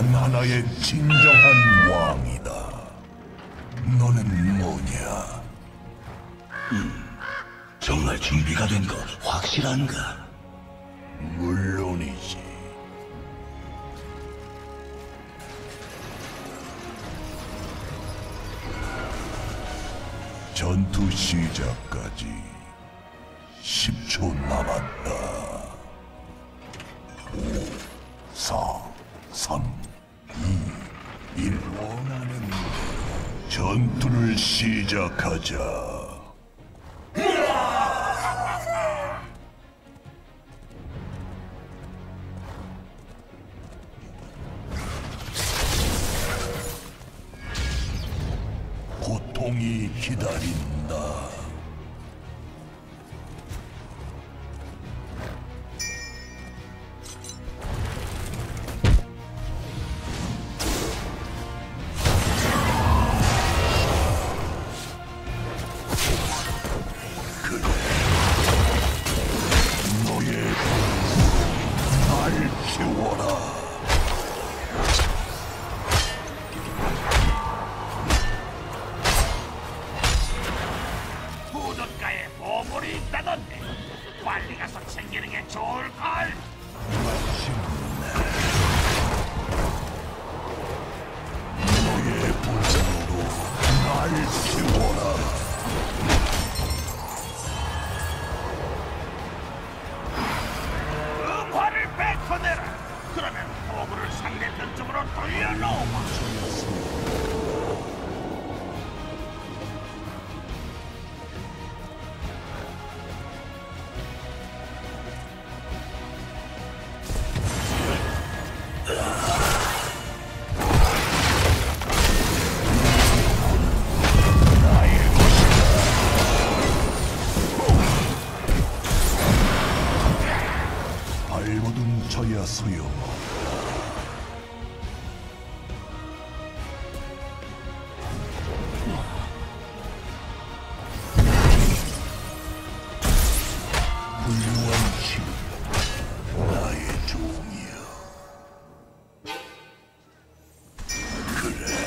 하나의 진정한 왕이다. 너는 뭐냐? 정말 준비가 된 거 확실한가? 물론이지. 전투 시작까지 10초 남았다. 5, 4, 3, 2, 1. 원하는 대로 전투를 시작하자. 고통이 기다린다. 그래, 너의 날 키워라. 부둣가에 보물이 있다던데 빨리 가서 챙기는 게 좋을걸. 너의 분노로 날 키워라. 화를 뱉어내라. 그러면 보물을 상대편 쪽으로 돌려놓아. 발버둥 쳐야 소용없다. 훌륭한 힘, 나의 종이여. 그래.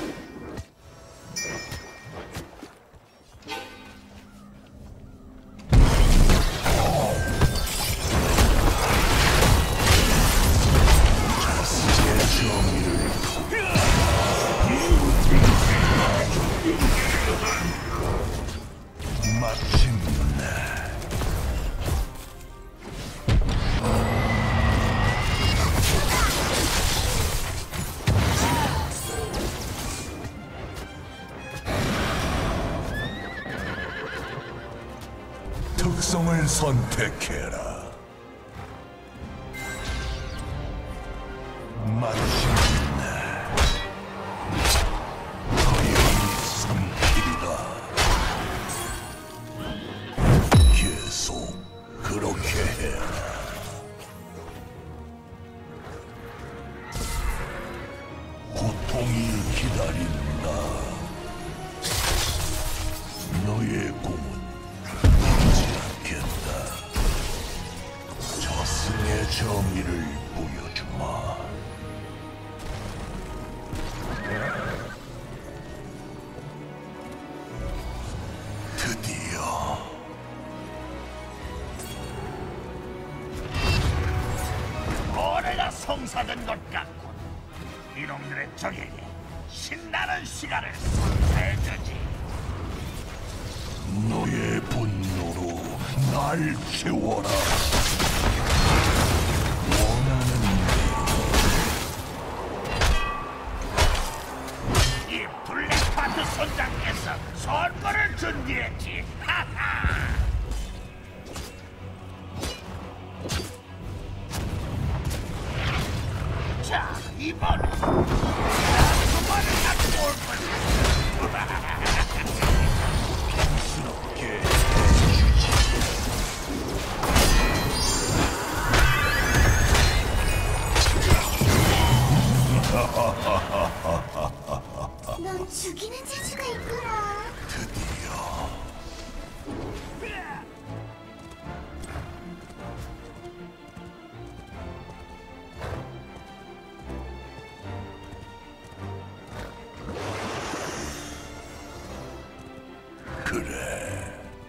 정의를 마침내 특성을 선택해라. 마침내 너의 삼킬이다. 계속 그렇게 해라. 고통이 기다린다. 너의 꿈은 이루지 않겠다. 저승의 정의를 보여주마. 드디어 고래가 성사된 것 같군. 이놈들의 적에게 신나는 시간을 선사해주지. 너의 분노로 날 채워라. 원하는 이 블랙파트 선장께서 선물을 준비했지. 하하. 자, 이번 그만을 갖고 올 거야. 스럽게 넌 죽이는 재주가 있구나. 드디어 그래.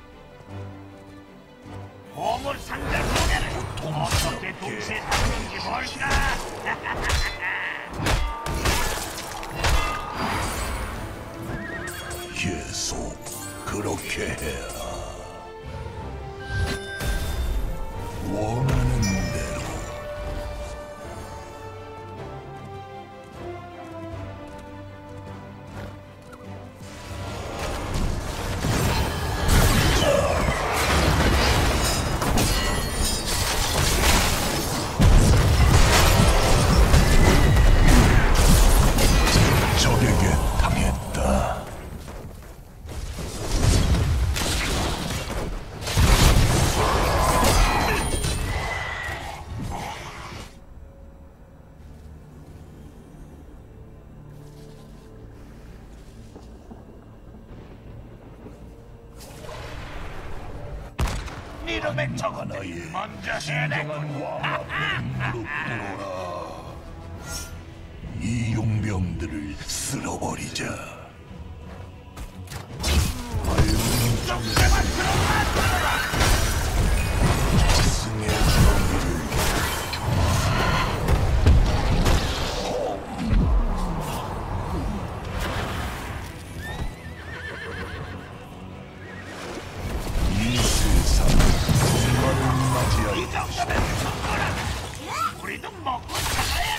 보물 상자 두 개를 어떻게 동시에 잡는지 볼까? 계속 그렇게 해라. 원하는 대로. 적에게 당했다. 이름의 적어들이 하나의 먼저 해내고 진정한 왕 앞에 무릎 꿇어라. 이 용병들을 쓸어버리자. 족쇄만 들어가! 승의 정의를 이 세상 정말을 맞이할 이 정도면 죽어라! 우리도 먹고 살아야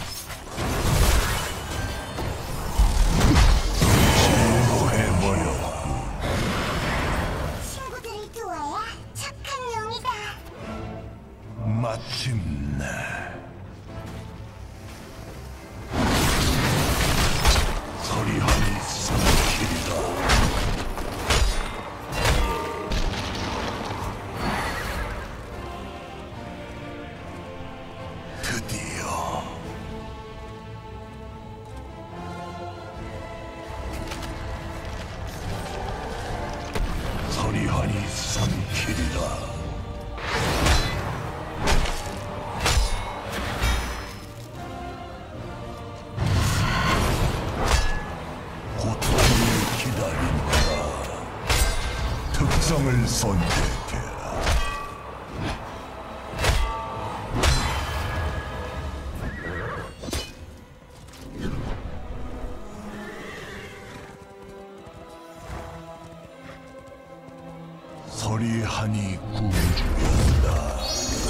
노해 모여. 친구들을 도와야 착한 영이다. 마침내 서리하니 삼키리라. 드디어 서리하니 삼키리라. 고통을 기다린다. 특성을 선택해라. 서리하니 굶주렸다.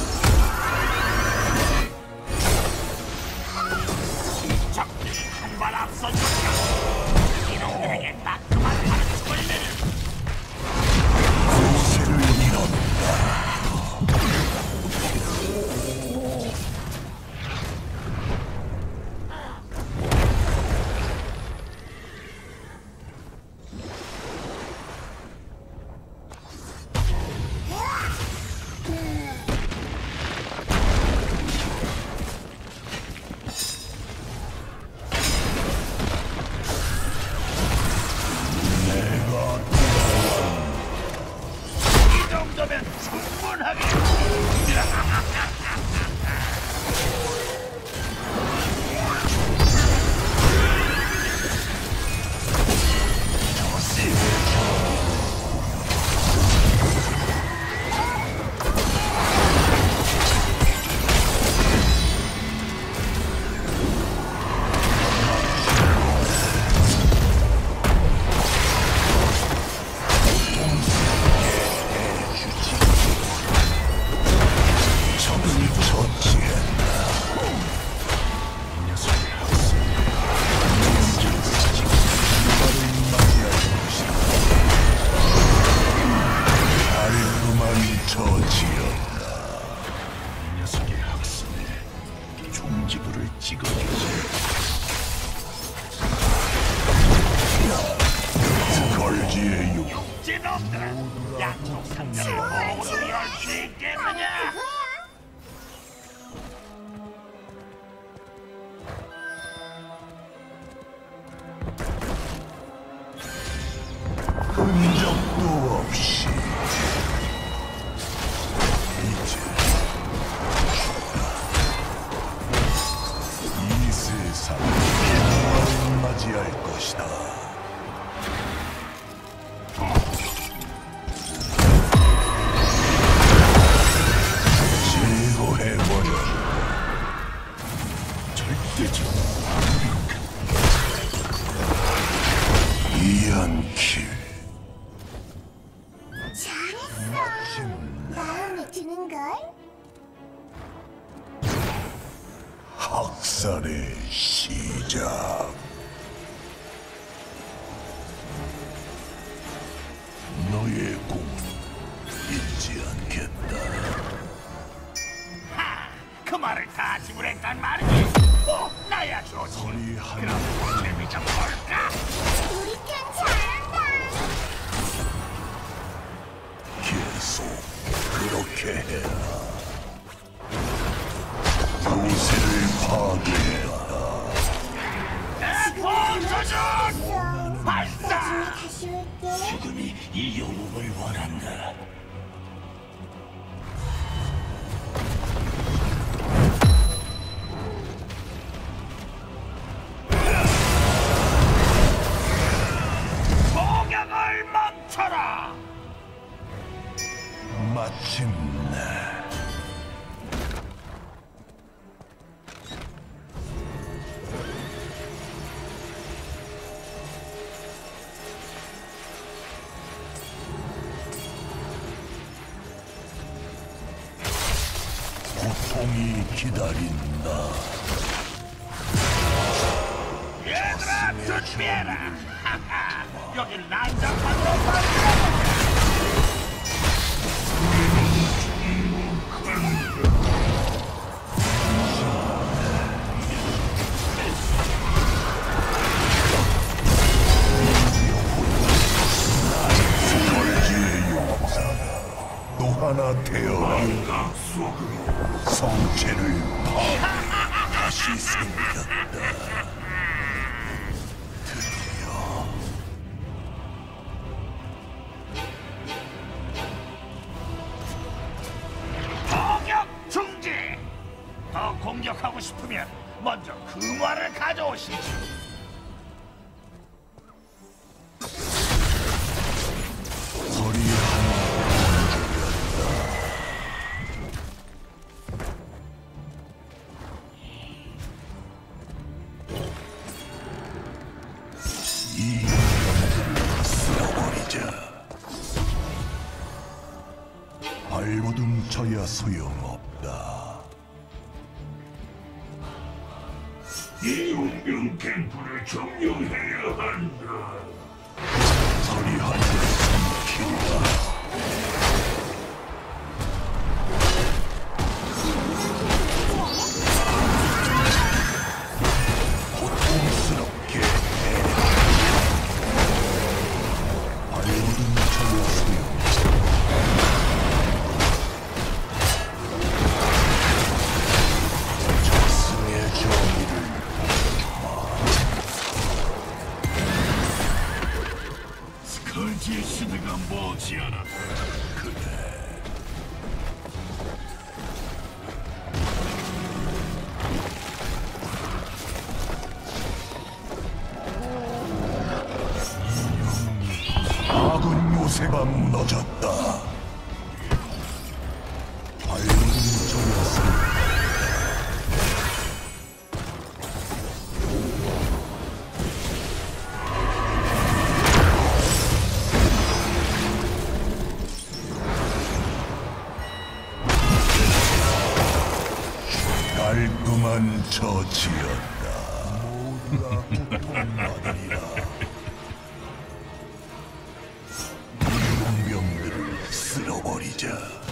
적들이 한 발 앞서줬다. 이놈들에게 따끔한 하루를 내려 세를 잃었다. 내가 이 정도면 충분하게 적을 처치했다. 이 녀석의 학생 나를 맞이할 것이다. 달콤한 처치였다. 이 녀석의 학생에 종지부를 찍어주지. 걸지의 육 지놈들아 양쪽 상자를 모두 열 수 있겠느냐? 흔적도 없이 이제 이 세상을 맞이할 것이다. 학살의 시작. 너의 공은 잊지 않겠다. 그 말을 다 지불했단 말이지. 나야 좋지. 거리 하나 그럼 재미 좀 볼까? 우리 편 잘한다. 계속 그렇게 해라. 요새를 파괴해라. 대포수준 발사. 나중에 다시 올게. 죽음이 이 영웅을 원한다. 공격을 멈춰라. 마침내 고통이 기다린다. 얘들아 준비해라. 여긴 난장판으로 만들어보자. 걸지의 용사가 또 하나 태어나 성체를 파괴 다시 생겼다. 공격 중지. 더 공격하고 싶으면 먼저 금화를 가져오시지. 거리 하나 이 인간들을 쓸어버리자. 발버둥 쳐야 소용없다. 이 용병 캠프를 점령해야 한다. 거리 하나 삼킨다. 고통스럽게 발버둥 쳐야 소용없다. 저승의 정의를 스컬지의 시대가 머지않았다. 아군 요새가 무너졌다. 발버둥 쳐야 소용없다. 깔끔한 처치였다. 모두가 고통받으리라. 이 용병들을 쓸어버리자.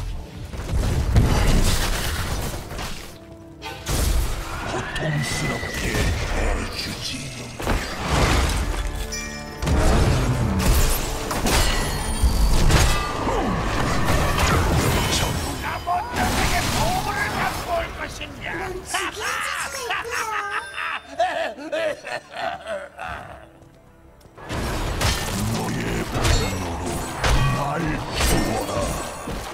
고통스럽게 해주지. 나 먼저 내게 보물을 갖고 올 것이냐? 넌 죽일 재주가 너의 분노로 날 키워라.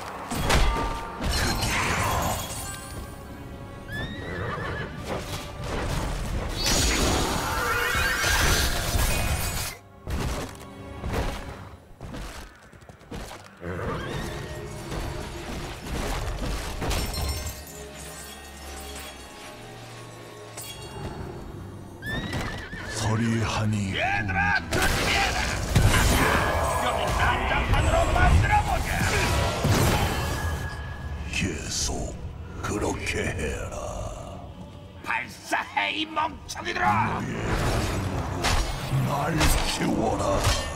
서리하니 얘들아 준비해라. 여기 난장판으로 만들어보자. 계속 그렇게 해라. 발사해 이 멍청이들아! 날 키워라.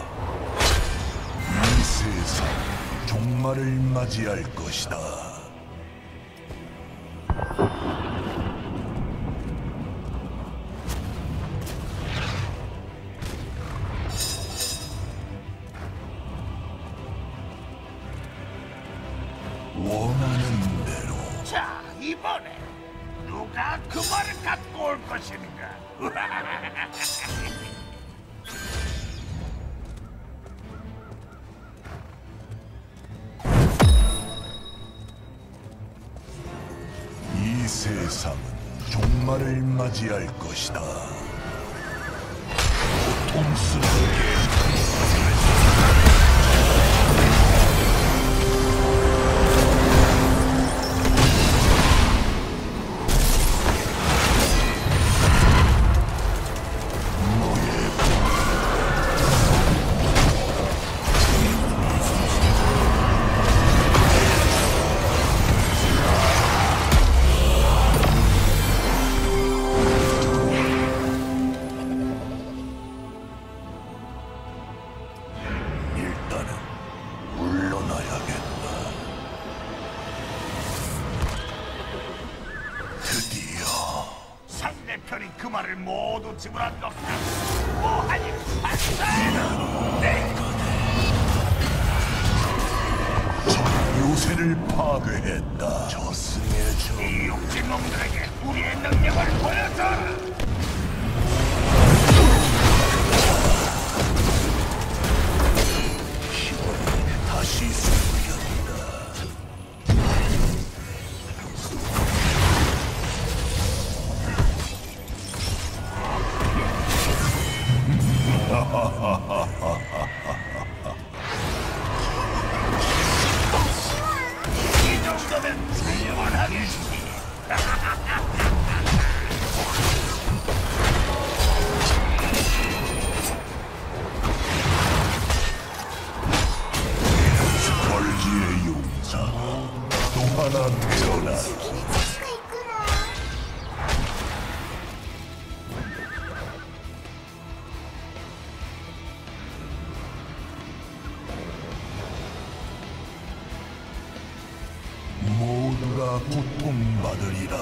이 세상 종말을 맞이할 것이다. 원하는 대로. 자, 이번에 누가 그 말을 갖고 올 것인가? 이 세상은 종말을 맞이할 것이다. 고통스럽게 일단은 물러나야겠다. 드디어 상대편이 그 말을 모두 지불한 것 같아. 뭐하니 반사! 저 요새를 파괴했다. 저승의 저 이 욕심놈들에게 우리의 능력을 보여줘라! 힘을 다시 숨겼다. 이 정도면 살려하겠지. 벌지의 용사 또 하나 태어나. 죽이는 재주가 있구나. 모두가 고통받으리라.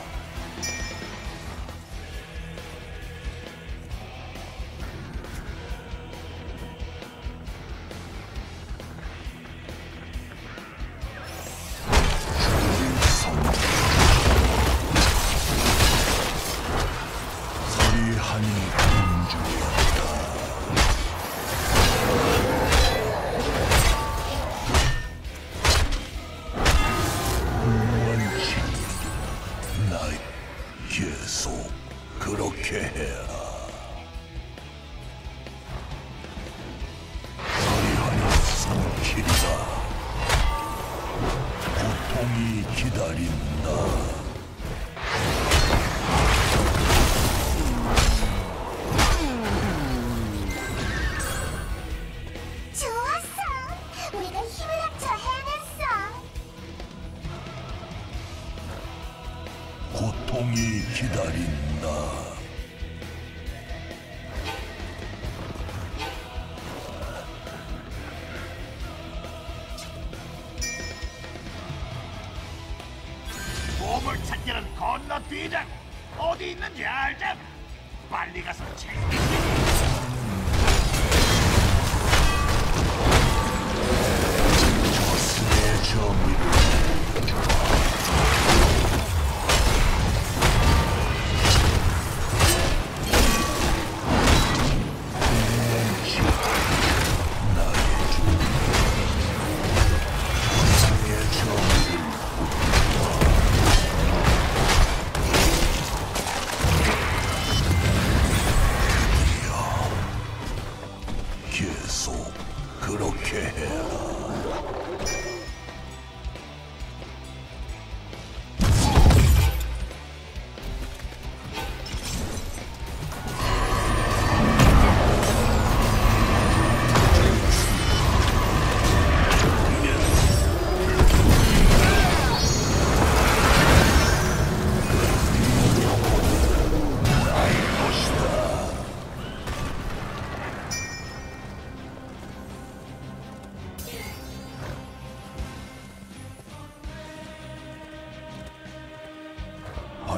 서리하니 군주였다. 원치 나 계속 그렇게 해라. 서리하니 삼키리라. 고통이 기다린다. 좋았어. 우리가 힘을 합쳐 해냈어. 고통이 기다린다. 보물 찾기는 건너뛰자. 어디 있는지 알잖아. 빨리 가서 챙기지. 저승의 정의를 멈추. 나의 주 저승의 정의를 계속 그렇게 해라.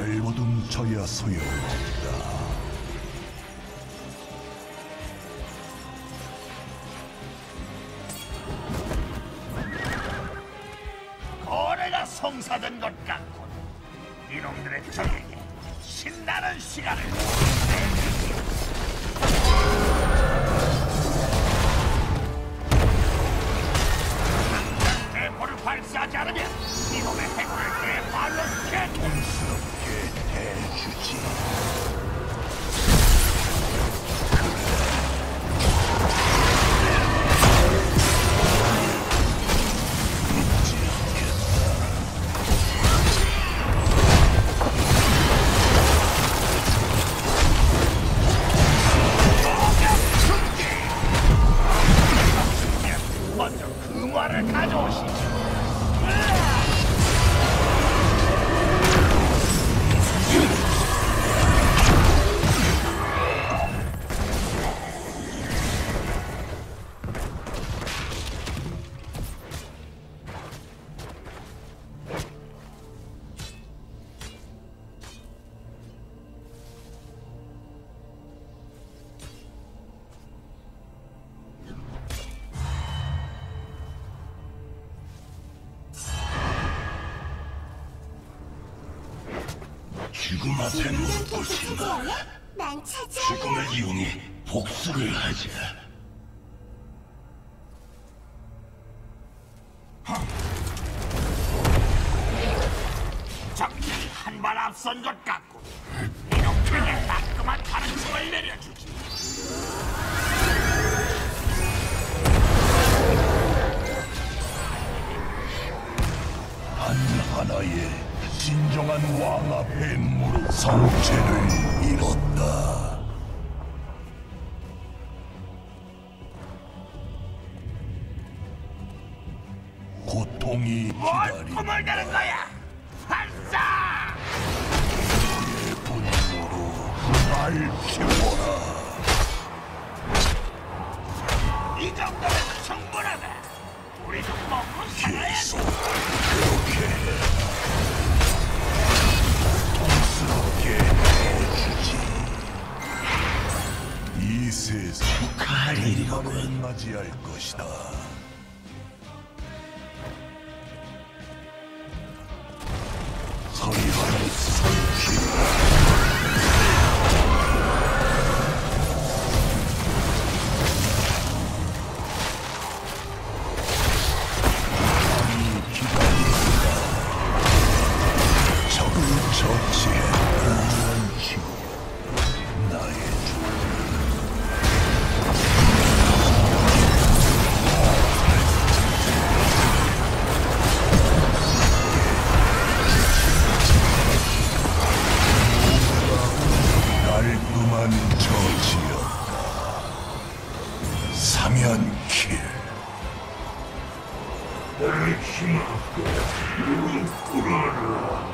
발버둥쳐야 소용없다. 거래가 성사된 것 같군. 이놈들의 적에게 신나는 시간을 당장 대포를 발사하지 않으면 이놈의 해골을 내 발로 캐. 촌스럽게 해주지. 잊지 않겠다. 먼저 금화를 가져오시죠. 죽음 앞에 묻고 싶나? 난 차지할래. 죽음을 이용해 복수를 하자. 적들이 한 발 앞선 것 같군. 이놈들에게 따끔한 가르침을 내려주지. 하나의 진정한 왕 앞에 무릎 성체를 잃었다. 고통이 뭘 기다린다. 꿈을 내는 거야? 발사! 내 분노로 날 키워라. 이 정도면 충분하다. 우리도 먹고 살아야 계속 그렇게 해라. 고통스럽게 해주지. 이 세상 축하할 일이로군. 맞이할 것이다. 서리하는 선기. 적을 처치했다. 나의 깔끔한 처치였다. 사면킬. 나의 힘을 끌어라.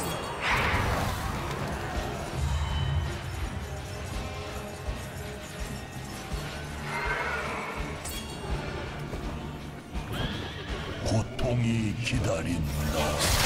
고통이 기다린다.